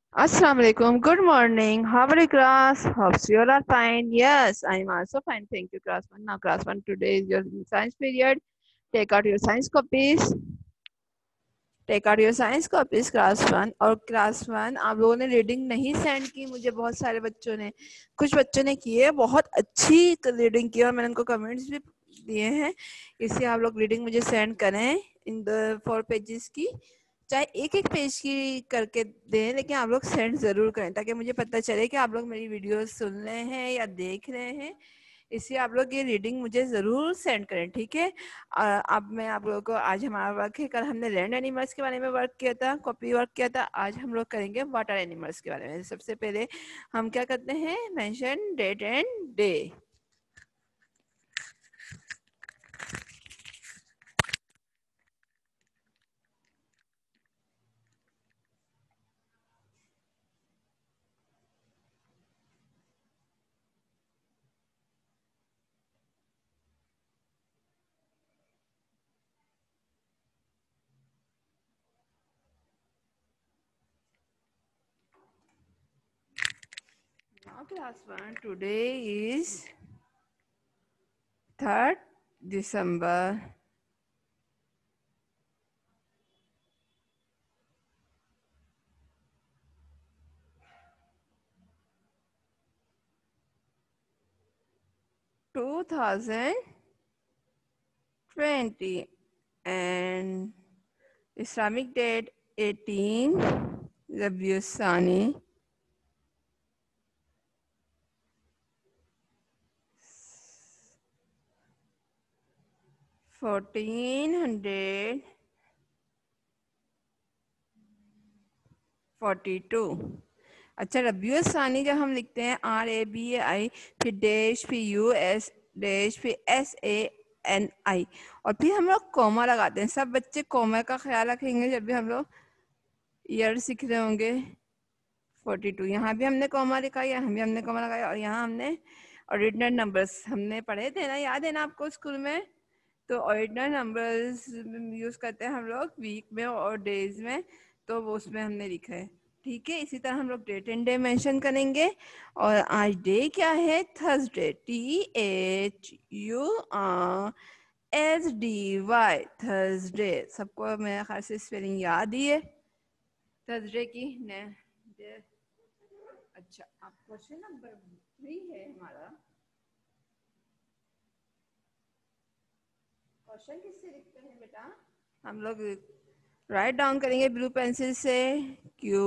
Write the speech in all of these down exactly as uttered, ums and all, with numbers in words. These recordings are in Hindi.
Assalamu alaikum. Good morning. How are you, class? Hopes you all are fine. Yes, I am also fine. Thank you, class one. Now, class one, today is your science period. Take out your science copies. Take out your science copies class one. और क्लास वन आप लोगों ने रीडिंग नहीं सेंड की मुझे, बहुत सारे बच्चों ने, कुछ बच्चों ने किए, बहुत अच्छी रीडिंग की और मैंने उनको कमेंट्स भी दिए हैं। इसलिए आप लोग रीडिंग मुझे सेंड करें इन द फोर पेजेस की, चाहे एक एक पेज की करके दें, लेकिन आप लोग सेंड ज़रूर करें ताकि मुझे पता चले कि आप लोग मेरी वीडियो सुन रहे हैं या देख रहे हैं। इसलिए आप लोग ये रीडिंग मुझे ज़रूर सेंड करें, ठीक है। अब मैं आप लोगों को, आज हमारा वर्क है, कल हमने लैंड एनिमल्स के बारे में वर्क किया था, कॉपी वर्क किया था। आज हम लोग करेंगे वाटर एनिमल्स के बारे में। सबसे पहले हम क्या करते हैं, mention date and day. Now class one, today is third December two thousand twenty and Islamic date eighteen Rabiul Sani fourteen hundred forty two. अच्छा, रबियुल सानी जब हम लिखते हैं आर ए बी ए आई, फिर डैश, फिर यू एस डैश, फिर एस ए एन आई, और फिर हम लोग कॉमा लगाते हैं। सब बच्चे कॉमा का ख्याल रखेंगे जब भी हम लोग ईयर सीख रहे होंगे। फोर्टी टू, यहाँ भी हमने कॉमा लिखा, यहाँ भी हमने कॉमा लगाया, और यहाँ हमने ऑर्डिनल नंबर्स हमने पढ़े थे ना, याद है ना आपको स्कूल में। तो ऑर्डिनल नंबर्स यूज करते हैं हम लोग वीक में और डेज में, तो वो उसमें हमने लिखा है, ठीक है। इसी तरह हम लोग डेट एंड डे मेंशन करेंगे। और आज डे क्या है, Thursday, T H U R S D Y, Thursday. सबको मेरे ख्याल से स्पेलिंग याद ही है थर्सडे की ने। अच्छा, अब क्वेश्चन नंबर थ्री है हमारा। क्वेश्चन किससे लिखते हैं बेटा, हम लोग राइट डाउन करेंगे ब्लू पेंसिल से, Q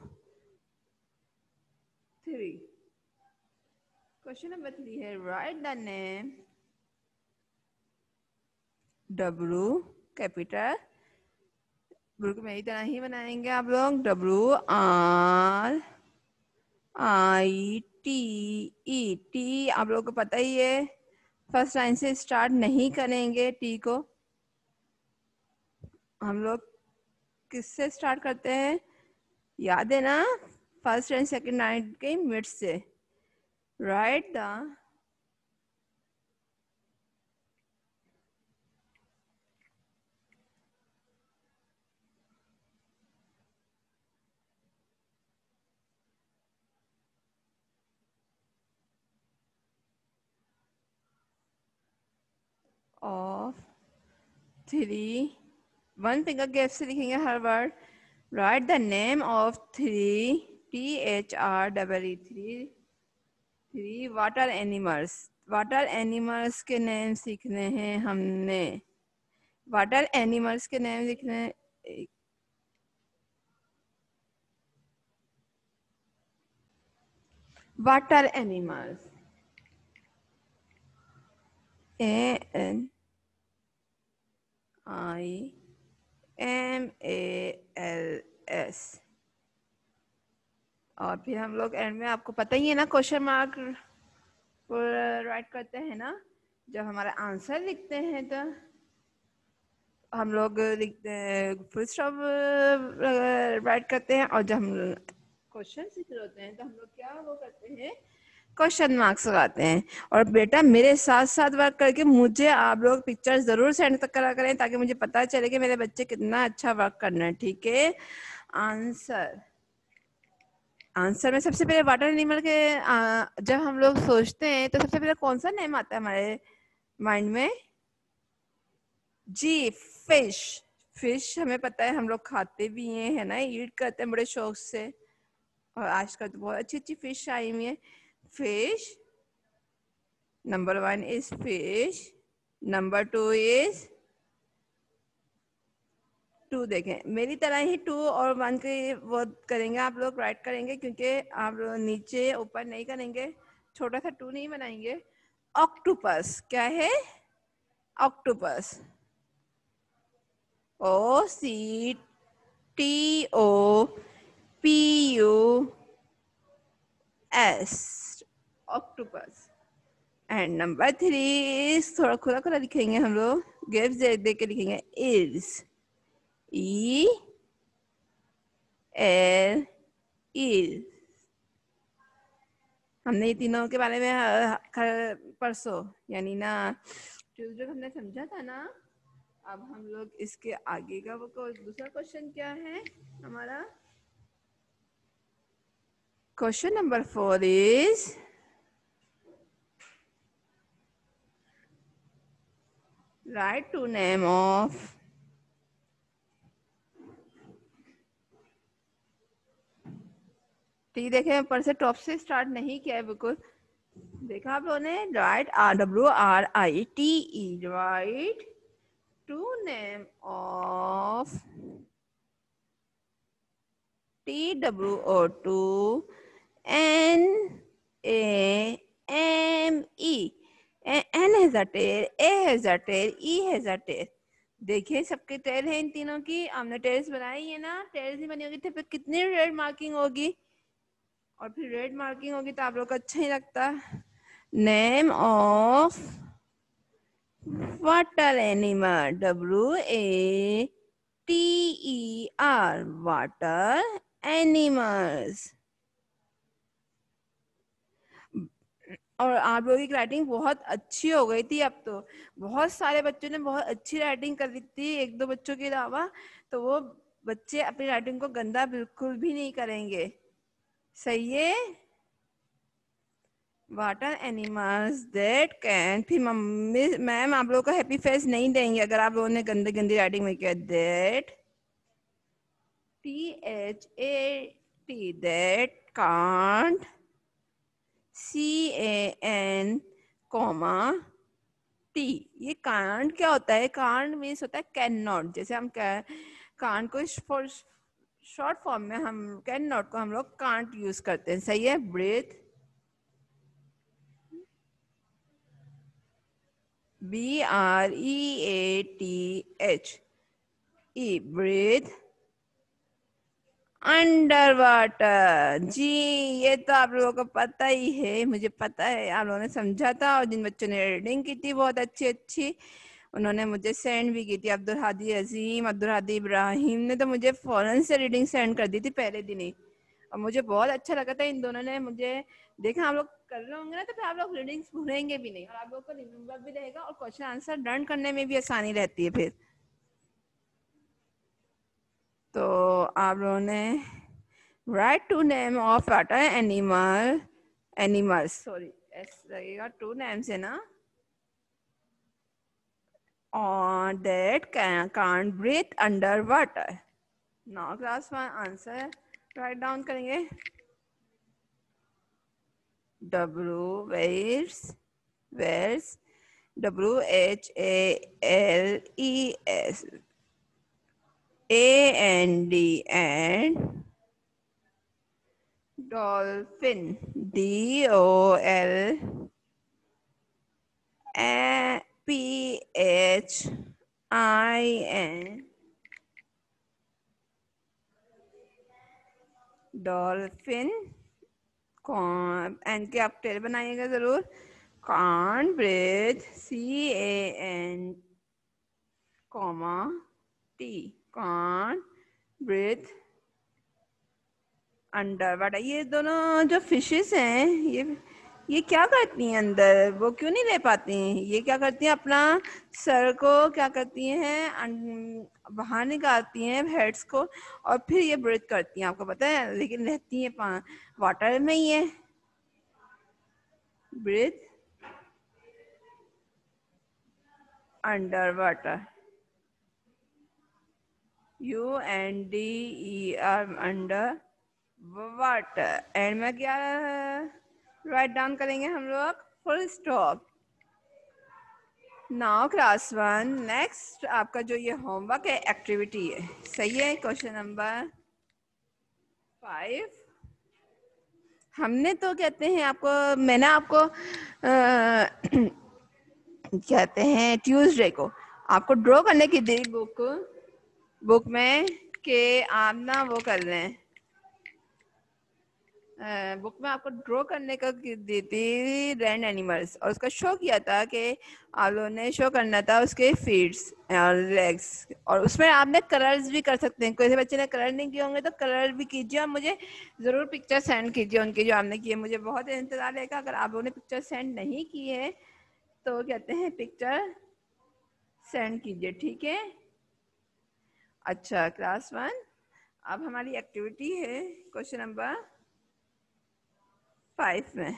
three. Question number three है, write the name W capital, बिल्कुल मेरी तरह ही बनाएंगे आप लोग, W R I T E. टी आप लोगों को पता ही है, फर्स्ट लाइन से स्टार्ट नहीं करेंगे। टी को हम लोग किससे स्टार्ट करते हैं, याद है ना, फर्स्ट एंड सेकंड लाइन के मिड से। Write the of three, one finger gap से लिखेंगे हर word. Write the name of three, T H R double E, three three water animals. Water animals के नेम सीखने हैं हमने, वाटर एनिमल्स के नेम लिखने। Water animals, A N I M A L S. और फिर हम लोग एंड में, आपको पता ही है ना, क्वेश्चन मार्क राइट करते हैं ना जब हमारा आंसर लिखते हैं, तो हम लोग लिखते हैं फुल स्टॉप राइट करते हैं। और जब हम क्वेश्चन सीख रहे होते हैं तो हम लोग क्या वो करते हैं, क्वेश्चन मार्क्स लगाते हैं। और बेटा मेरे साथ साथ वर्क करके मुझे आप लोग पिक्चर जरूर सेंड तक करा करें ताकि मुझे पता चले कि मेरे बच्चे कितना अच्छा वर्क करना है, ठीक है। आंसर आंसर में सबसे पहले वाटर एनिमल के आ, जब हम लोग सोचते हैं तो सबसे पहले कौन सा नेम आता है हमारे माइंड में? जी, फिश। फिश हमें पता है, हम लोग खाते भी हैं, है ना, ईट करते हैं बड़े शौक से, और आजकल तो बहुत अच्छी अच्छी फिश आई हुई है। Fish, number one is fish, number two is two. देखें मेरी तरह ही टू और वन के वो करेंगे आप लोग, राइट करेंगे, क्योंकि आप लोग नीचे ऊपर नहीं करेंगे, छोटा सा टू नहीं बनाएंगे। ऑक्टोपस क्या है? Octopus, O C T O P U S, octopus. And number three is, थोड़ा खुला खुला लिखेंगे हम लोग, गैप दे के लिखेंगे, इज, ई एल, इज। हमने ये तीनों के बारे में परसों यानी ना ट्यूसडे को हमने समझा था ना। अब हम लोग इसके आगे का वो दूसरा क्वेश्चन क्या है हमारा? Question number four is, write two name of T. देखे ऊपर से टॉप से स्टार्ट नहीं किया है बिल्कुल, देखा आप लोगों ने? Write R W R I T E, write two name of T W O two N A M E, N has a tail, A has a tail, E has a tail. देखिए सबके टेल है इन तीनों की, हमने टेल्स बनाई है ना, टेल्स ही बनी होगी तो फिर कितनी रेड मार्किंग होगी, और फिर रेड मार्किंग होगी तो आप लोग को अच्छा ही लगता। Name of water animal, W A T E R, water animals. और आप लोगों की राइटिंग बहुत अच्छी हो गई थी, अब तो बहुत सारे बच्चों ने बहुत अच्छी राइटिंग कर दी थी, एक दो बच्चों के अलावा, तो वो बच्चे अपनी राइटिंग को गंदा बिल्कुल भी नहीं करेंगे। सही है? वाटर एनिमल्स दैट कैन, फिर मम्मी मैम आप लोगों को हैप्पी फेस नहीं देंगे अगर आप लोगों ने गंदी गंदी राइटिंग में किया। That, T H A T, that can't, C A N comma T. ये कांट क्या होता है? कांट मीन्स होता है कैन नॉट। जैसे हम कांट को शॉर्ट फॉर्म में हम कैन नॉट को हम लोग कांट यूज करते हैं। सही है? Breathe, B R E A T H E, breathe under water. जी, ये तो आप लोगों को पता ही है, मुझे पता है आप लोगों ने समझा था, और जिन बच्चों ने रीडिंग की थी बहुत अच्छी अच्छी, उन्होंने मुझे सेंड भी की थी। अब्दुल हादी अजीम, अब्दुल हादी इब्राहिम ने तो मुझे फौरन से रीडिंग सेंड कर दी थी पहले दिन ही, और मुझे बहुत अच्छा लगा था। इन दोनों ने मुझे देखा हम लोग कर रहे होंगे ना, तो फिर आप लोग रीडिंग्स भूलेंगे भी नहीं, और आप लोग को रिमेम्बर भी रहेगा, और क्वेश्चन आंसर लर्न करने में भी आसानी रहती है फिर। तो आप लोगों ने write two name of water animal, animals, sorry ऐसा लगेगा, टू नेम्स है ना, और that can't breathe under water. Now class one answer write down करेंगे। W whales, whales, W H A L E S, A N D and dolphin, D O L P H I N, dolphin. N के आप टेल बनाइएगा जरूर। Can't breathe, C A N comma T, can't breathe under water. ये दोनों जो फिशेस हैं, ये ये क्या करती हैं अंदर, वो क्यों नहीं ले पाती हैं? ये क्या करती हैं, अपना सर को क्या करती हैं, अन- बाहर निकालती हैं हेड्स को, और फिर ये ब्रीथ करती हैं, आपको पता है, लेकिन रहती हैं वाटर में ही है। Breathe under water, U N D E R, under water. End में क्या राइट डाउन करेंगे हम लोग, full stop. Now class one, next आपका जो ये होमवर्क है, एक्टिविटी है, सही है, क्वेश्चन नंबर फाइव। हमने तो कहते हैं आपको, मैंने आपको आ, कहते हैं ट्यूसडे को आपको ड्रॉ करने की दी बुक बुक में कि आप ना वो कर रहे हैं, बुक में आपको ड्रॉ करने का दी थी लैंड एनिमल्स, और उसका शो किया था कि आप लोगों ने शो करना था उसके फीट्स और लेग्स, और उसमें आपने कलर्स भी कर सकते हैं। कोई बच्चे ने कलर नहीं किए होंगे तो कलर भी कीजिए, और मुझे ज़रूर पिक्चर सेंड कीजिए उनकी जो आपने किए। मुझे बहुत इंतज़ार रहेगा, अगर आप लोगों ने पिक्चर सेंड नहीं की है तो कहते हैं पिक्चर सेंड कीजिए, ठीक है। अच्छा क्लास वन, अब हमारी एक्टिविटी है क्वेश्चन नंबर फाइव में।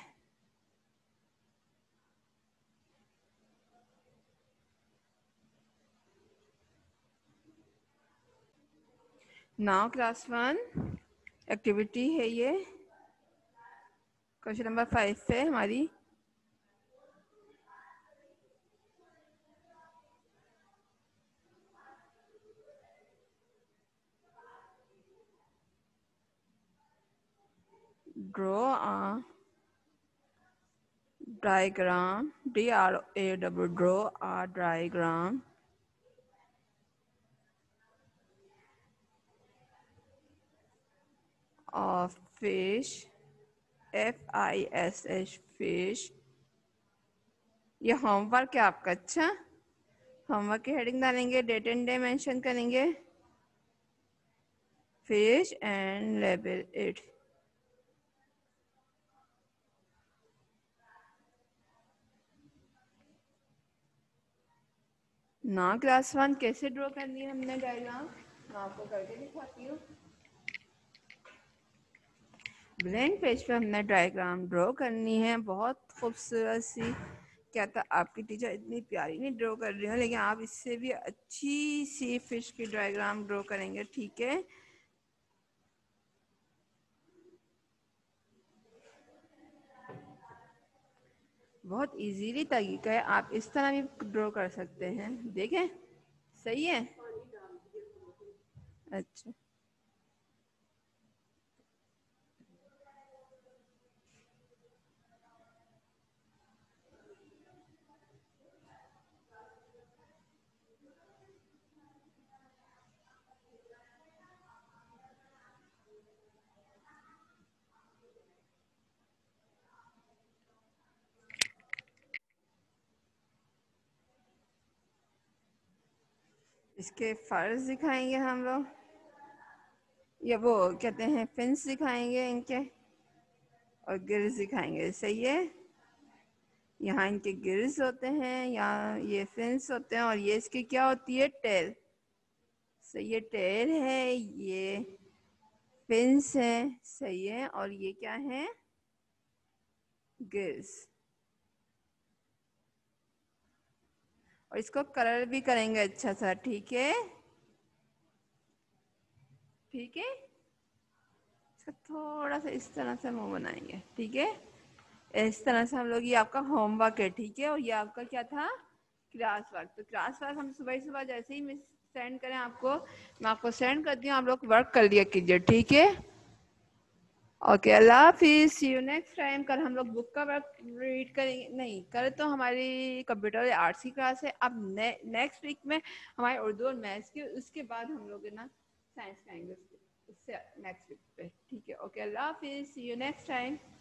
नाउ क्लास वन, एक्टिविटी है ये, क्वेश्चन नंबर फाइव पे हमारी। Draw a diagram, D R A W, draw a diagram of fish, F I S H, fish. ये होमवर्क है आपका। अच्छा, होमवर्क की हेडिंग डालेंगे, डेट एंड डे मेंशन करेंगे, fish and label it. Now class one, कैसे ड्रॉ करनी है हमने डायग्राम, मैं आपको करके दिखाती हूँ। ब्लैंक पेज पे हमने डायग्राम ड्रॉ करनी है, बहुत खूबसूरत सी। क्या था, आपकी टीचर इतनी प्यारी नहीं ड्रॉ कर रही हो, लेकिन आप इससे भी अच्छी सी फिश की डायग्राम ड्रॉ करेंगे, ठीक है। बहुत इजीली तरीका है, आप इस तरह भी ड्रॉ कर सकते हैं, देखें, सही है। अच्छा, इसके फर्स दिखाएंगे हम लोग, या वो कहते हैं फिन्स दिखाएंगे इनके, और गिल्स दिखाएंगे, सही है। यहाँ इनके गिल्स होते हैं, यहाँ ये फिन्स होते हैं, और ये इसकी क्या होती है, टेल। सही है, टेल है, ये फिन्स है, सही है, और ये क्या है, गिल्स। और इसको कलर भी करेंगे अच्छा सा, ठीक है, ठीक है। इसका थोड़ा सा इस तरह से मुंह बनाएंगे, ठीक है। इस तरह से हम लोग, ये आपका होमवर्क है, ठीक है, और ये आपका क्या था, क्लास वर्क। तो क्लास वर्क हम सुबह ही सुबह जैसे ही मिस सेंड करें आपको, मैं आपको सेंड करती हूँ, आप लोग वर्क कर लिया कीजिए, ठीक है। ओके, अल्लाह हाफिज, सी यू नेक्स्ट टाइम। कल हम लोग बुक का वर्क रीड करेंगे, नहीं कल तो हमारी कंप्यूटर या आर्ट्स की क्लास है। अब ने, नेक्स्ट वीक में हमारे उर्दू और मैथ्स की, उसके बाद हम लोग ना साइंस का इंग्लिश, उससे नेक्स्ट वीक पे, ठीक है। ओके, अल्लाह हाफिज, सी यू नेक्स्ट टाइम।